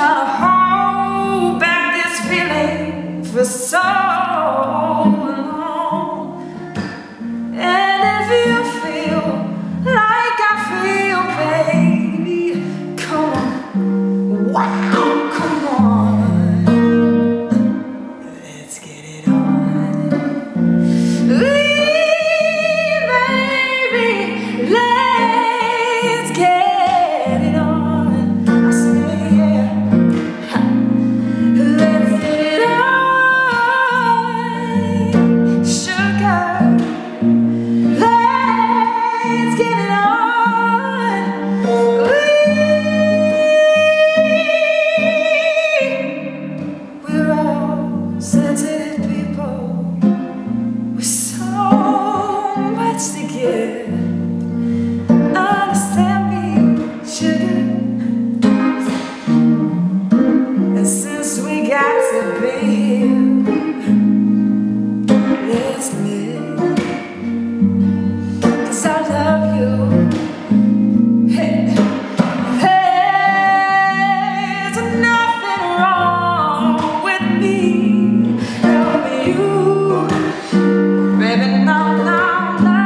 trying to hold back this feeling for so long. And if you feel like I feel, baby, come on, wow, come on, let's get it on. Baby, let's get it on. I say, yeah, let's get it on, sugar. Let's get it on. We're all sensitive people with so much to give. Understand me, sugar. And since we got to be here, let's live. 'Cause I love you. Hey, there's nothing wrong with me. Help you, baby, no, no, no.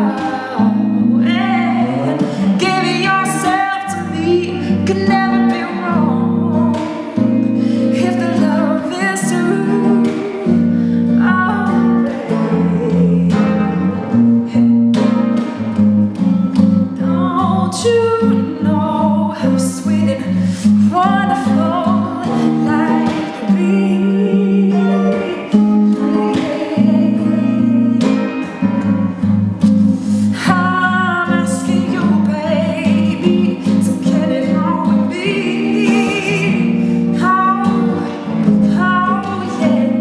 And giving yourself to me could never be wrong if the love is true. Oh, baby. Don't you know how sweet and wonderful life could be? I'm asking you, baby, to get it on with me. Oh, yeah.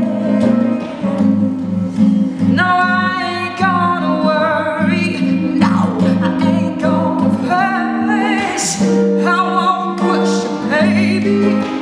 No, I ain't gonna worry. No, I ain't gonna push. I won't push you, baby.